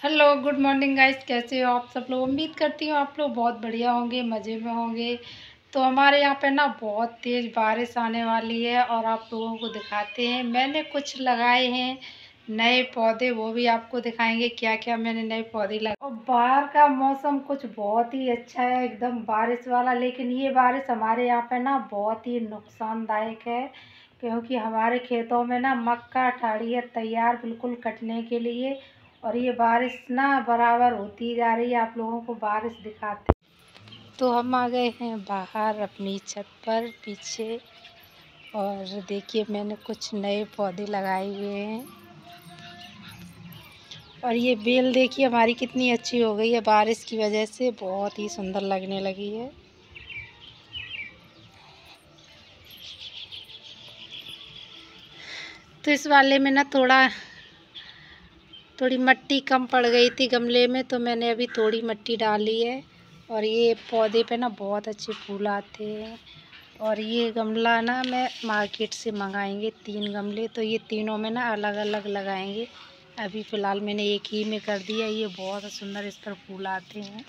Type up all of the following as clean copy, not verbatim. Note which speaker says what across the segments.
Speaker 1: Hello good morning guys, कैसे हो आप सब लोग। उम्मीद करती हूँ आप लोग बहुत बढ़िया होंगे, मज़े में होंगे। तो हमारे यहाँ पे ना बहुत तेज़ बारिश आने वाली है और आप लोगों को दिखाते हैं। मैंने कुछ लगाए हैं नए पौधे, वो भी आपको दिखाएंगे क्या क्या मैंने नए पौधे लगाए। और बाहर का मौसम कुछ बहुत ही अच्छा है, एकदम बारिश वाला। लेकिन ये बारिश हमारे यहाँ पे ना बहुत ही नुकसानदायक है, क्योंकि हमारे खेतों में ना मक्का ठाड़ी है तैयार बिल्कुल कटने के लिए। और ये बारिश ना बराबर होती जा रही है, आप लोगों को बारिश दिखाते। तो हम आ गए हैं बाहर अपनी छत पर पीछे, और देखिए मैंने कुछ नए पौधे लगाए हुए हैं। और ये बेल देखिए हमारी कितनी अच्छी हो गई है, बारिश की वजह से बहुत ही सुंदर लगने लगी है। तो इस वाले में ना थोड़ी मिट्टी कम पड़ गई थी गमले में, तो मैंने अभी थोड़ी मिट्टी डाली है। और ये पौधे पे ना बहुत अच्छे फूल आते हैं। और ये गमला ना मैं मार्केट से मंगाएंगे 3 गमले, तो ये तीनों में ना अलग अलग लगाएंगे। अभी फ़िलहाल मैंने एक ही में कर दिया। ये बहुत सुंदर इस पर फूल आते हैं।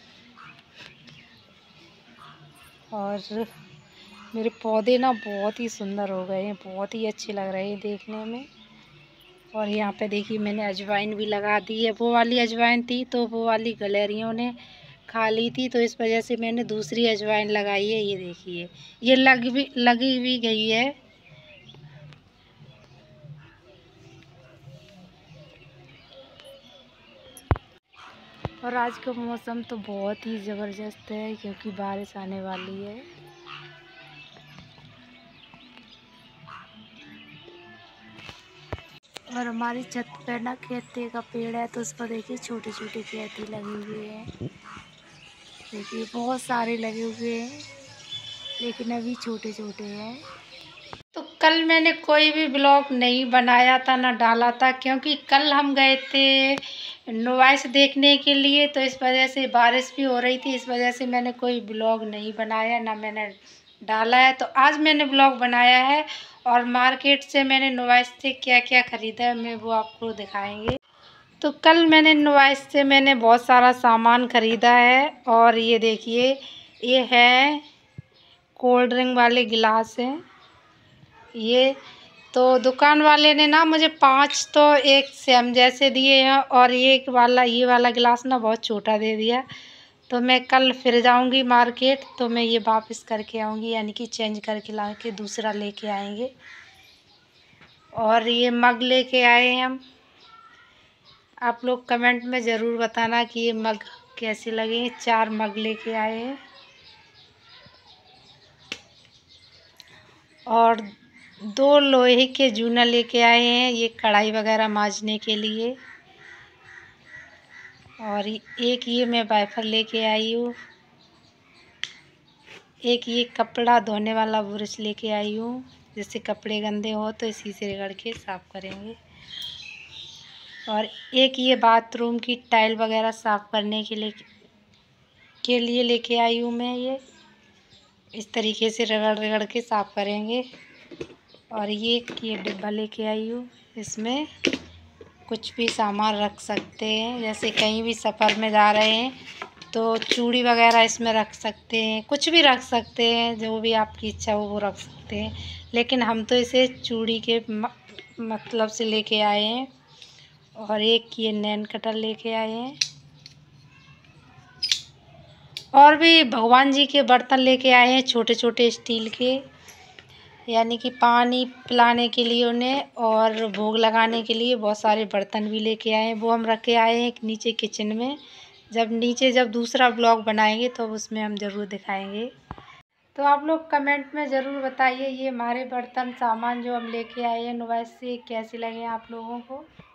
Speaker 1: और मेरे पौधे ना बहुत ही सुंदर हो गए हैं, बहुत ही अच्छे लग रहे हैं देखने में। और यहाँ पे देखिए मैंने अजवाइन भी लगा दी है। वो वाली अजवाइन थी तो वो वाली गलेरियों ने खा ली थी, तो इस वजह से मैंने दूसरी अजवाइन लगाई है। ये देखिए ये लगी भी गई है। और आज का मौसम तो बहुत ही ज़बरदस्त है, क्योंकि बारिश आने वाली है। और हमारी छत पर ना कैथे का पेड़ है, तो उस पर देखिए छोटे छोटे कैथे लगे हुए हैं। देखिए बहुत सारे लगे हुए हैं, लेकिन अभी छोटे छोटे हैं। तो कल मैंने कोई भी ब्लॉग नहीं बनाया था, ना डाला था, क्योंकि कल हम गए थे नॉइस देखने के लिए। तो इस वजह से बारिश भी हो रही थी, इस वजह से मैंने कोई ब्लॉग नहीं बनाया, ना मैंने डाला है। तो आज मैंने ब्लॉग बनाया है, और मार्केट से मैंने नॉइस से क्या क्या ख़रीदा है मैं वो आपको दिखाएंगे। तो कल मैंने नॉइस से मैंने बहुत सारा सामान ख़रीदा है। और ये देखिए ये है कोल्ड ड्रिंक वाले गिलास हैं। ये तो दुकान वाले ने ना मुझे 5 तो एक सेम जैसे दिए हैं, और ये वाला गिलास ना बहुत छोटा दे दिया। तो मैं कल फिर जाऊंगी मार्केट, तो मैं ये वापस करके आऊंगी, यानी कि चेंज करके ला के दूसरा लेके आएंगे। और ये मग लेके आए हैं हम। आप लोग कमेंट में ज़रूर बताना कि ये मग कैसे लगे। 4 मग लेके आए हैं। और 2 लोहे के जूना लेके आए हैं, ये कढ़ाई वगैरह मांजने के लिए। और एक ये मैं वाइपर लेके आई हूँ। एक ये कपड़ा धोने वाला ब्रश लेके आई हूँ, जिससे कपड़े गंदे हो तो इसी से रगड़ के साफ़ करेंगे। और एक ये बाथरूम की टाइल वगैरह साफ़ करने के लिए लेके आई हूँ मैं। ये इस तरीके से रगड़ रगड़ के साफ़ करेंगे। और ये डिब्बा लेके आई हूँ, इसमें कुछ भी सामान रख सकते हैं। जैसे कहीं भी सफ़र में जा रहे हैं तो चूड़ी वगैरह इसमें रख सकते हैं, कुछ भी रख सकते हैं, जो भी आपकी इच्छा हो वो रख सकते हैं। लेकिन हम तो इसे चूड़ी के मतलब से लेके आए हैं। और एक ये नैन कटर लेके आए हैं। और भी भगवान जी के बर्तन लेके आए हैं, छोटे छोटे स्टील के, यानी कि पानी पिलाने के लिए उन्हें, और भोग लगाने के लिए बहुत सारे बर्तन भी लेके आए हैं। वो हम रख के आए हैं नीचे किचन में। जब दूसरा ब्लॉग बनाएंगे तो उसमें हम ज़रूर दिखाएंगे। तो आप लोग कमेंट में ज़रूर बताइए ये हमारे बर्तन सामान जो हम लेके आए हैं नॉइस से कैसे लगे आप लोगों को।